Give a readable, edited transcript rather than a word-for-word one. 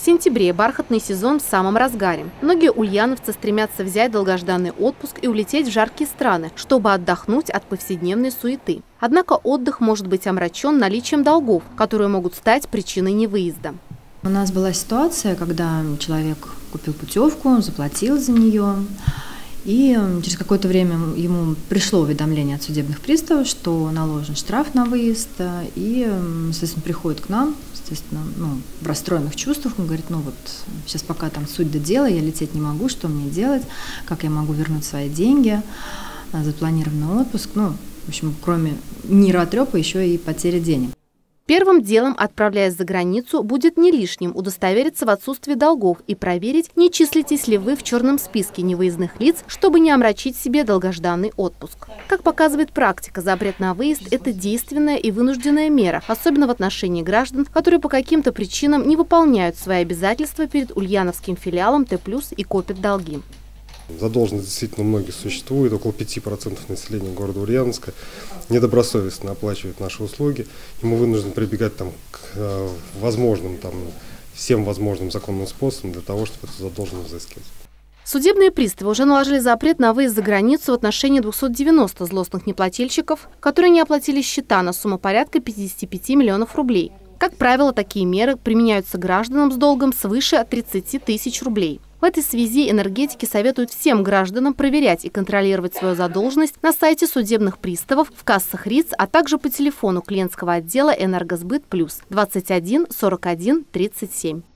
сентябре бархатный сезон в самом разгаре. Многие ульяновцы стремятся взять долгожданный отпуск и улететь в жаркие страны, чтобы отдохнуть от повседневной суеты. Однако отдых может быть омрачен наличием долгов, которые могут стать причиной невыезда. У нас была ситуация, когда человек купил путевку, заплатил за нее, и через какое-то время ему пришло уведомление от судебных приставов, что наложен штраф на выезд, и, естественно, приходит к нам, естественно, в расстроенных чувствах. Он говорит, сейчас пока там суть до дела, я лететь не могу, что мне делать, как я могу вернуть свои деньги, запланированный отпуск, в общем, кроме нервотрепа, еще и потери денег. Первым делом, отправляясь за границу, будет не лишним удостовериться в отсутствии долгов и проверить, не числитесь ли вы в черном списке невыездных лиц, чтобы не омрачить себе долгожданный отпуск. Как показывает практика, запрет на выезд – это действенная и вынужденная мера, особенно в отношении граждан, которые по каким-то причинам не выполняют свои обязательства перед ульяновским филиалом Т+ и копят долги. Задолженность действительно многих существует, около 5% населения города Ульяновска недобросовестно оплачивает наши услуги, и мы вынуждены прибегать к всем возможным законным способам для того, чтобы эту задолженность взыскивать. Судебные приставы уже наложили запрет на выезд за границу в отношении 290 злостных неплательщиков, которые не оплатили счета на сумму порядка 55 миллионов рублей. Как правило, такие меры применяются гражданам с долгом свыше 30 тысяч рублей. В этой связи энергетики советуют всем гражданам проверять и контролировать свою задолженность на сайте судебных приставов, в кассах РИЦ, а также по телефону клиентского отдела «Энергосбыт Плюс» 21 41 37.